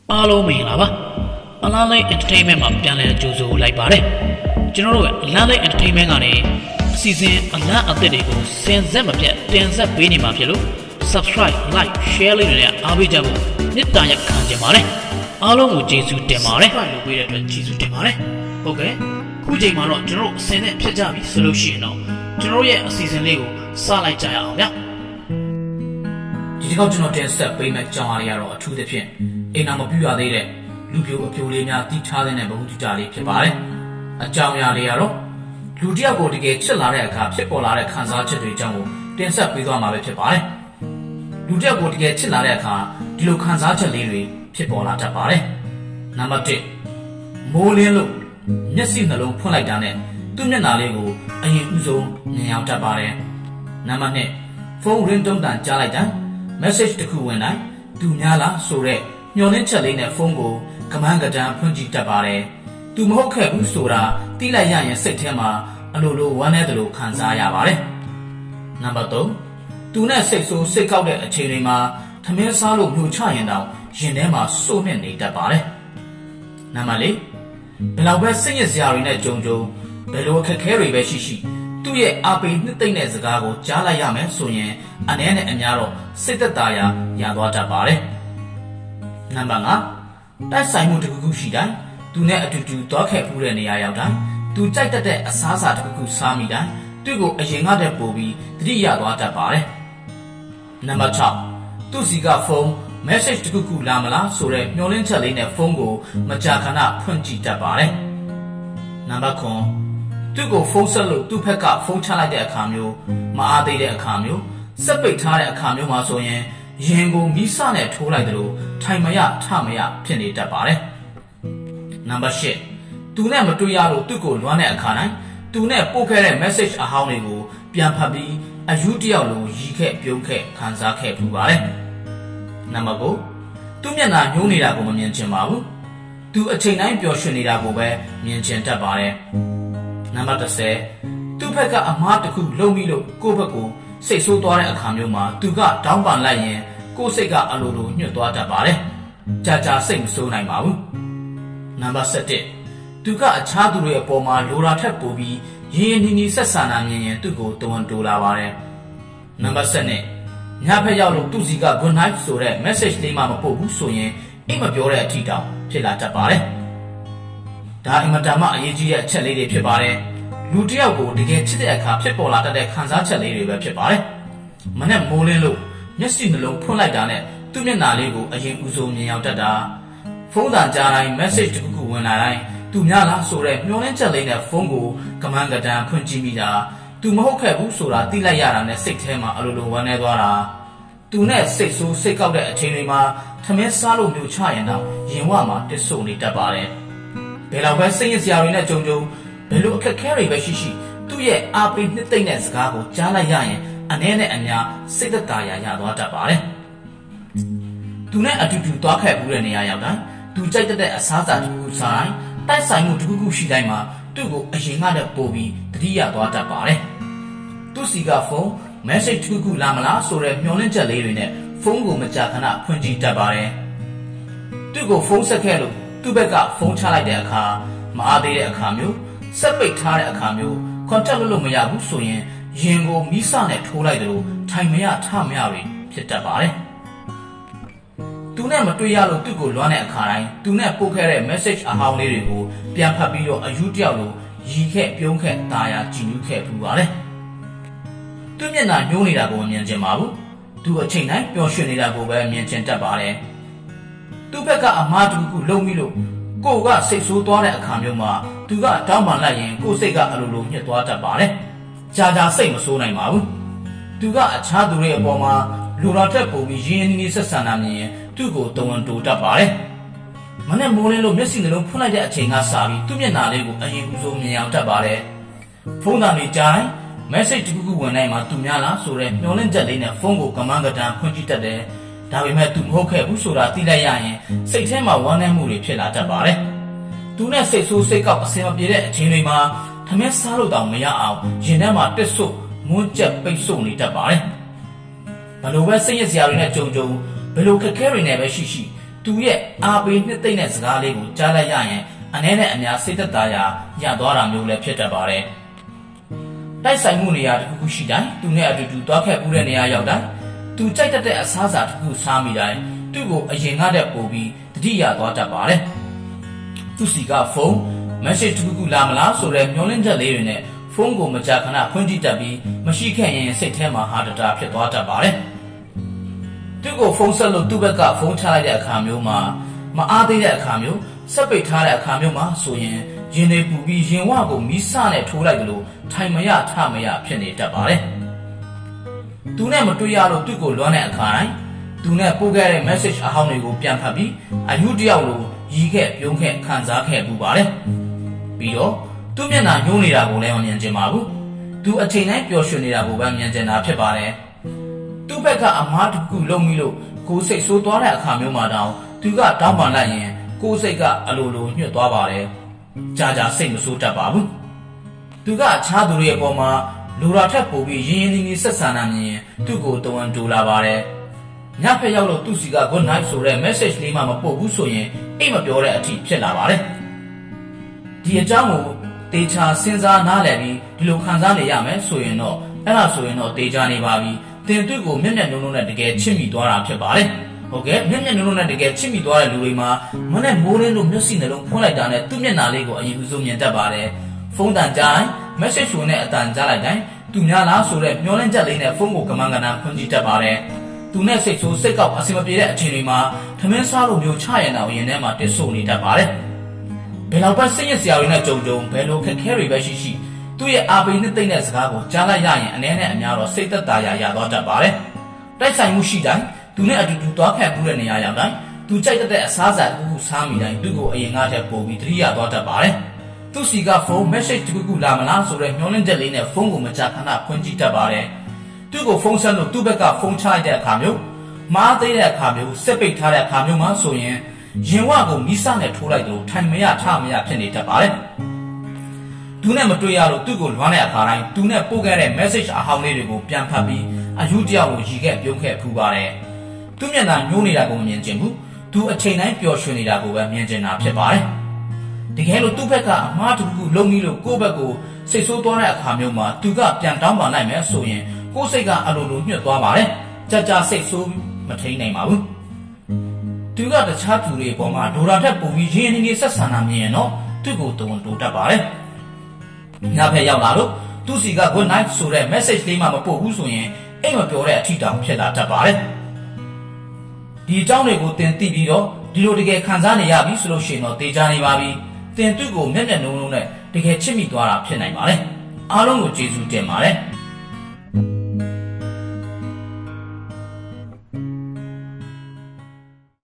အားလုံးမင်္ဂလာပါအလားလိုက် entertainment မှာပြန်လည်ကြိုဆိုလိုက်ပါတယ်ကျွန်တော်တို့ကအလားလိုက် entertainment ကနေအစီအစဉ်အလားအသစ်တွေကိုစင်ဆက်မပြတ်တင်ဆက်ပေးနေမှာဖြစ်လို့ subscribe like share လေးတွေနဲ့အားပေးကြဖို့မေတ္တာရပ်ခံချင်ပါတယ်အားလုံးကိုကျေးဇူးတင်ပါတယ်လုပ်ပေးတဲ့အတွက်ကျေးဇူးတင်ပါတယ်ဟုတ်ကဲ့ခုချိန်မှာတော့ကျွန်တော်တို့အစင်နဲ့ဖြစ်ကြပြီဆိုလို့ရှိရင်တော့ကျွန်တော်ရဲ့အစီအစဉ်လေးကိုစလိုက်ကြရအောင်ဗျာဒီကောက်ကျွန်တော်တင်ဆက်ပေးမယ့်ကြောင်းအားတွေကတော့အထူးသဖြင့်အိမ်နာမပြူရသေးတဲ့လူပြိုအပြိုလေးများတိထားတဲ့ဘဝတူတာလေးဖြစ်ပါတယ်အကြောင်းအရာလေးကတော့လူတစ်ယောက်ကိုတကယ်ချစ်လာတဲ့အခါဖြစ်ပေါ်လာတဲ့ခံစားချက်တွေအကြောင်းကိုတင်ဆက်ပေးသွားမှာပဲဖြစ်ပါတယ်လူတစ်ယောက်ကိုတကယ်ချစ်လာတဲ့အခါဒီလိုခံစားချက်လေးတွေဖြစ်ပေါ်လာတတ်ပါတယ်နံပါတ်1မိုးလင်းလို့မျက်စိနှလုံးဖွင့်လိုက်တာနဲ့သူ့မျက်နှာလေးကိုအရင်ဦးဆုံးမြင်အောင်တတ်ပါတယ်နံပါတ်2ဖုန်းရင်းတုံးတန်ကြားလိုက်တာ message တစ်ခုဝင်တိုင်းသူများလားဆိုတဲ့မျောလင်းချက်လေးနဲ့ဖုန်းကိုကမန်းကတန်းဖွင့်ကြည့်တတ်ပါတယ်သူမဟုတ်ခဲ့ဘူးဆိုတာသိလိုက်ရရင်စိတ်ထဲမှာအလိုလိုဝမ်းနည်းတယ်လို့ခံစားရပါတယ်နံပါတ်3သူနဲ့စိတ်ဆိုးစိတ်ကောက်တဲ့အချိန်တွေမှာထမင်းစားလို့မျိုးချရင်တောင်ရင်ထဲမှာစိုးနဲ့နေတတ်ပါတယ်နံပါတ်4ဘယ်လောက်ပဲစိတ်ရစရာတွေနဲ့ကြုံဘယ်လိုအခက်အခဲတွေပဲရှိသူ့ရဲ့အားပေးနှစ်သိမ့်တဲ့စကားကိုကြားလိုက်ရမယ်ဆိုရင်အနည်းနဲ့အများတော့စိတ်သက်သာရာရသွားတတ်ပါတယ်နံပါတ်5တိုက်ဆိုင်မှုတစ်ခုခုရှိတိုင်းသူနဲ့အတူတူသွားခဲ့ဖူးတဲ့နေရာရောက်တိုင်းသူကြိုက်တတ်တဲ့အစားအစာတစ်ခုခုစားမိတိုင်းသူ့ကိုအရင်ကတည်းပို့ပြီးသတိရသွားတတ်ပါတယ်နံပါတ်6သူ့စီကဖုန်း message တစ်ခုခုလာမလားဆိုတဲ့မျှော်လင့်ချက်လေးနဲ့ဖုန်းကိုမကြာခဏဖွင့်ကြည့်တတ်ပါတယ်နံပါတ်9သူ့ကိုဖုန်းဆက်လို့သူ့ဘက်ကဖုန်းချလိုက်တဲ့အခါမျိုးမအားသေးတဲ့အခါမျိုးစက်ပိတ်ထားတဲ့အခါမျိုးမှာဆိုရင်ရင်ကိုမီးစနဲ့ထိုးလိုက်တယ်လို့ထိုင်မရထမရဖြစ်နေတတ်ပါတယ်နံပါတ်10သူနဲ့မတွေ့ရလို့သူ့ကိုလွမ်းတဲ့အခါတိုင်းသူနဲ့ပို့ခဲ့တဲ့ message အဟောင်းတွေကိုပြန်ဖတ်ပြီးအယူတယောက်လိုရီခဲ့ပြုံးခဲ့ခံစားခဲ့ပူပါတယ်နံပါတ်9သူ့မျက်နှာညှိုးနေတာကိုမမြင်ချင်ပါဘူးသူအချိန်တိုင်းပျော်ရွှင်နေတာကိုပဲမြင်ချင်တတ်ပါတယ်နံပါတ်10သူ့ဘက်ကအမားတစ်ခုလုံးပြီးလို့ကိုယ့်ဘက်ကိုစိတ်ဆိုးသွားတဲ့အခါမျိုးမှာသူကတောင်းပန်လိုက်ရင်ကိုယ့်စိတ်ကအလိုလိုညှို့သွားတတ်ပါတယ်ကြာစိတ်မဆိုးနိုင်ပါဘူးနံပါတ်7သူကအခြားသူတွေအပေါ်မှာလိုရာထက်ပိုပြီးရင်းရင်းနှီးနှီးဆက်ဆံတာမြင်ရင်သူ့ကိုတဝန်တိုးလာပါတယ်နံပါတ်7ညဖက်ရောက်လို့သူ့စီက good night ဆိုတဲ့ message လေးမှမပို့ဘူးဆိုရင်အိမ်မပြောတဲ့အထီတောင်ဖြစ်လာတတ်ပါတယ်ဒါအင်မတန်မှအရေးကြီးတဲ့အချက်လေးတွေဖြစ်ပါတယ်လူတစ်ယောက်ကိုတကယ်ချစ်တဲ့အခါဖြစ်ပေါ်လာတတ်တဲ့ခံစားချက်လေးတွေပဲဖြစ်ပါတယ်မနဲ့မိုးလင်းလို့မျက်စိနှလုံးဖွင့်လိုက်တာနဲ့သူ့မျက်နှာလေးကိုအရင်ဦးဆုံးမြင်ရောက်တတ်တာဖုန်းသာကြားတိုင်း message တစ်ခုခုဝင်လာတိုင်းသူများလားဆိုတဲ့မျောလင်းချက်လေးနဲ့ဖုန်းကိုကမန်းကတန်းဖွင့်ကြည့်မိတာသူမဟုတ်ခဲ့ဘူးဆိုတာသိလိုက်ရတာနဲ့စိတ်ထဲမှာအလိုလိုဝမ်းနည်းသွားတာသူနဲ့စိတ်ဆိုးစိတ်ကောက်တဲ့အချိန်တွေမှာထမင်းစားလို့မျိုးချရင်တော့ရင်ဝမှာတစ်ဆို့နေတတ်ပါတယ်ဘယ်လောက်ပဲစိတ်ရစရာတွေနဲ့ကြုံဘယ်လိုအခက်အခဲတွေပဲရှိသူ့ရဲ့အားပေးနှစ်သိမ့်တဲ့စကားကိုကြားလိုက်ရရင်အနည်းနဲ့အများစိတ်သက်သာရာရသွားတတ်ပါတယ်သူနဲ့အတူတူသွားခဲ့ဘူးတဲ့နေရာရောက်တိုင်းသူကြိုက်တဲ့အစားအစာတစ်ခုခုစားတိုင်းတိုက်ဆိုင်မှုတစ်ခုခုရှိတိုင်းမှာသူ့ကိုအရင်ကတည်းပို့ပြီးသတိရသွားတတ်ပါတယ်သူ့စီကဖုန်း message တစ်ခုခုလာမလားဆိုတဲ့မျှော်လင့်ချက်လေးတွေနဲ့ဖုန်းကိုမကြာခဏဖွင့်ကြည့်တတ်ပါတယ်သူ့ကိုဖုန်းဆက်ခဲ့လို့သူ့ဘက်ကဖုန်းချလိုက်တဲ့အခါမအားသေးတဲ့အခါမျိုးစက်ပိတ်ထားတဲ့အခါမျိုး contact လုပ်လို့မရဘူးဆိုရင်ရင်ကိုမီးစနဲ့ထိုးလိုက်တယ်လို့ထိုင်မရထမရတွေဖြစ်တတ်ပါတယ်သူနဲ့မတွေ့ရလို့သူ့ကိုလွမ်းတဲ့အခါတိုင်းသူနဲ့ပို့ခဲ့တဲ့ message အဟောင်းလေးတွေကိုပြန်ဖတ်ပြီးတော့အယူတယောက်လိုရီခဲ့ပြုံးခဲ့တာယာကြည်နူးခဲ့ပူပါတယ်သူ့မျက်နှာညှိုးနေတာကိုမမြင်ချင်ပါဘူးသူအချိန်တိုင်းပျော်ရွှင်နေတာကိုပဲမြင်ချင်တတ်ပါတယ်သူ့ဘက်ကအမားတူခုလုံးပြီးလို့ကိုကစိတ်ဆိုးသွားတဲ့အခါမျိုးမှာသူကတောင်းပန်လိုက်ရင်ကိုယ်စိတ်ကအလိုလိုညှစ်သွားတတ်ပါတယ်ကြာစိတ်မဆိုးနိုင်ပါဘူးသူကအခြားသူတွေအပေါ်မှာလူတော်ထက်ပိုပြီးရင်းရင်းနှီးနှီးဆက်ဆံတာမြင်ရင်သူ့ကိုတဝန်တိုးတတ်ပါတယ်မနဲ့မိုးလင်းလို့မျက်စိနှလုံးဖွင့်လိုက်တဲ့အချိန်ကစပြီးသူ့မျက်နှာလေးကိုအရင်ဦးဆုံးမြင်အောင်တတ်ပါတယ်ဖုန်းသားလေးကြား message တစ်ခုခုဝင်တိုင်းမှာသူများလားဆိုတဲ့မျှော်လင့်ချက်လေးနဲ့ဖုန်းကိုကမန်းကတန်းဖွင့်ကြည့်တတ်တယ်ဒါပေမဲ့သူမဟုတ်ခဲ့ဘူးဆိုတာသိလိုက်ရရင်စိတ်ထဲမှာဝမ်းနည်းမှုတွေဖြစ်လာတတ်ပါတယ်သူနဲ့စိတ်ဆိုးစိတ်ကောက်အဆင်မပြေတဲ့အချိန်တွေမှာထမင်းစားလို့တောင်မရအောင်ရင်ထဲမှာတစ်ဆုပ်မွန်းကျက်ပိတ်ဆို့နေတတ်ပါတယ်ဘယ်လိုပဲစိတ်ရစရာတွေနဲ့ကြုံဘယ်လိုခက်ခဲတွေနဲ့ပဲရှိသူသူရဲ့အားပေးနှစ်သိမ့်တဲ့စကားလေးကိုကြားလိုက်ရရင်အနေနဲ့အများစိတ်သက်သာရာရသွားတာမျိုးလည်းဖြစ်တတ်ပါတယ်တိုက်ဆိုင်မှုနေရာတစ်ခုခုရှိတိုင်းသူနဲ့အတူတူသွားခဲ့ဦးတဲ့နေရာရောက်တိုင်းသူကြိုက်တတ်တဲ့အစားအစာတစ်ခုစားမိတိုင်းသူ့ကိုအရင်ကတည်းကပို့ပြီးတတိယသွားတတ်ပါတယ်သူစီကဖုန်း message တစ်ခုလာမလားဆိုတဲ့မျှော်လင့်ချက်လေးတွေနဲ့ဖုန်းကိုမကြာခဏဖွင့်ကြည့်တတ်ပြီးမရှိခဲ့ရင်စိတ်ထဲမှာဟာတတာဖြစ်သွားတတ်ပါတယ်သူ့ကိုဖုန်းဆက်လို့သူ့ဘက်ကဖုန်းချလိုက်တဲ့အခါမျိုးမှာမအားသေးတဲ့အခါမျိုးစက်ပိတ်ထားတဲ့အခါမျိုးမှာဆိုရင်ရင်တွေပူပြီးရင်ဝကိုမီးစနဲ့ထိုးလိုက်လို့ထိုင်မရထမရဖြစ်နေတတ်ပါတယ်သူနဲ့မတွေ့ရလို့သူ့ကိုလွမ်းတဲ့အခါတိုင်းသူနဲ့ပို့ခဲ့တဲ့ message အဟောင်းတွေကိုပြန်ဖတ်ပြီးအယူတယောက်လိုရီးခဲ့ပြုံးခဲ့ခံစားခဲ့ပူပါတယ်ပြီးတော့သူ့မျက်နှာညှိုးနေတာကိုလည်းမမြင်ချင်ပါဘူးသူအချိန်တိုင်းပျော်ရွှင်နေတာကိုပဲမြင်ချင်တာဖြစ်ပါတယ်သူ့ဘက်ကအမားတစ်ခုလုံးပြီးလို့ကိုယ်စိတ်ဆိုးသွားတဲ့အခါမျိုးမှာတောင်သူကတောင်းပန်လိုက်ရင်ကိုယ်စိတ်ကအလိုလိုညှို့သွားပါတယ်ကြာစိတ်မဆိုးတတ်ပါဘူးသူကအခြားသူတွေရဲ့ပေါ်မှာလူရာထက်ပိုပြီးရင်းရင်းနှီးနှီးဆက်ဆံတာမြင်ရင်သူ့ကိုတဝန်တူလာပါတယ်ညဖက်ရောက်လို့သူ့စီက good night ဆိုတဲ့ message လေးမှမပို့ဘူးဆိုရင်အိတ်မပြောတဲ့အထိဖြစ်လာပါတယ်ဒီအကြောင်းကိုတေချာစဉ်းစားနားလည်ပြီးဒီလိုခံစားနေရမယ်ဆိုရင်တော့အဲ့ဒါဆိုရင်တော့တေချာနေပါပြီတင်သူ့ကိုမျက်မျက်နှုံနှုံနဲ့တကယ်ချစ်မိသွားတာဖြစ်ပါတယ်ဟုတ်ကဲ့မျက်မျက်နှုံနှုံနဲ့တကယ်ချစ်မိသွားတဲ့လူတွေမှာမနဲ့မိုးလင်းလို့မျက်စိနှလုံးဖွင့်လိုက်တာနဲ့သူ့မျက်နှာလေးကိုအရင်ဦးဆုံးမြင်တတ်ပါတယ်ဖုန်းတန်ကြား message ဝင်တဲ့အတန်ကြားလိုက်တိုင်းသူများလားဆိုတဲ့မျောလင့်ချက်လေးနဲ့ဖုန်းကိုကမန်းကနန်းဖွင့်ကြည့်တတ်ပါတယ်သူနဲ့စိတ်ဆိုးစိတ်ကောက်အဆင်မပြေတဲ့အချိန်တွေမှာထမင်းစားလိုမျိုးချရရင်တော့ရင်ထဲမှာတစ်ဆို့နေတတ်ပါတယ်ဘယ်လောက်ပဲစိတ်ရစရာတွေနဲ့ကြုံဘယ်လိုခက်ခဲတွေပဲရှိသူ့ရဲ့အားပေးနှစ်သိမ့်တဲ့စကားကိုကြားလိုက်ရရင်အနေနဲ့အများတော့စိတ်သက်သာရာရသွားတတ်ပါတယ်တိုက်ဆိုင်မှုရှိတိုင်းသူနဲ့အတူတူသွားခဲ့မှုတဲ့နေရာရောက်တိုင်းသူကြိုက်တဲ့အစားအစာတစ်ခုစားမိတိုင်းသူ့ကိုအရင်ကတည်းကပို့ပြီးတတိယသွားတတ်ပါတယ်သူ့စီကဖုန်း message တစ်ခုလာမလားဆိုတဲ့မျှော်လင့်ချက်လေးနဲ့ဖုန်းကိုမကြာခဏဖွင့်ကြည့်တတ်ပါတယ်သူ့ကိုဖုန်းဆက်လို့သူ့ဘက်ကဖုန်းချလိုက်တဲ့အခါမျိုးမားသေးတဲ့အခါမျိုးစက်ပိတ်ထားတဲ့အခါမျိုးမှာဆိုရင်ရင်ဝကိုမီးစနဲ့ထိုးလိုက်လို့ထိုင်မရထမရဖြစ်နေတတ်ပါတယ်သူနဲ့မတွေ့ရလို့သူ့ကိုလွမ်းတဲ့အခါတိုင်းသူနဲ့ပို့ခဲ့တဲ့ message အဟောင်းလေးတွေကိုပြန်ဖတ်ပြီးအယူတယောက်ကိုရီခဲ့ပြုံးခဲ့ဖူးပါတယ်သူ့မျက်နှာညှိုးနေတာကိုမမြင်ချင်ဘူးသူအချိန်တိုင်းပျော်ရွှင်နေတာကိုပဲမြင်ချင်တာဖြစ်ပါတယ်တကယ်လို့သူ့ဘက်ကအမားတစ်ခုလုံးပြီးလို့ကိုယ့်ဘက်ကိုစိတ်ဆိုးသွားတဲ့အခါမျိုးမှာသူကပြန်တောင်းပန်နိုင်မယ်ဆိုရင်ကိုယ်စိတ်ကအလိုလိုညှို့သွားပါတယ်ကြာစိတ်ဆိုးမထိန်နိုင်ပါဘူးသူကတခြားသူတွေပေါ်မှာဒေါ်လာထက်ပိုပြီးရင်းနှီးနှီးဆက်ဆံတာမြင်ရင်တော့သူ့ကိုတုံတိုးတတ်ပါတယ်ညဖက်ရောက်လာလို့သူ့စီက good night ဆိုတဲ့ message လေးမှမပို့ဘူးဆိုရင်အိမ်မပြောတဲ့အထီတောင်ဖြစ်လာတတ်ပါတယ်ဒီအကြောင်းတွေကိုသင်သိပြီးတော့ဒီလိုတကယ်ခံစားနေရပြီဆိုလို့ရှိရင်တော့တေချာနေပါပြီသင်သူ့ကိုမျက်နှာနှုံးလုံးနဲ့တကယ်ချစ်မိသွားတာဖြစ်နိုင်ပါတယ်အားလုံးကိုကျေးဇူးတင်ပါတယ်